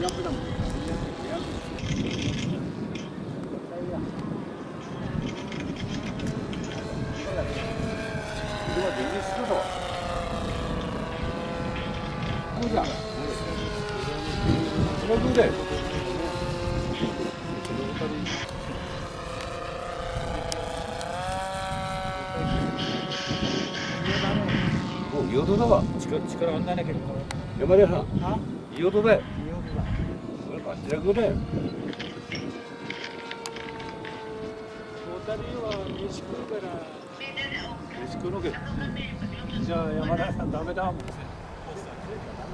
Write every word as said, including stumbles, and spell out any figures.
イオドだわ。 力力안 나네けど。 山田さん。イオドだよ。 イオドだ。 これバッチラクだよ。 小谷は飯食うから。 飯食うのけど。 じゃあ山田さんダメだもん。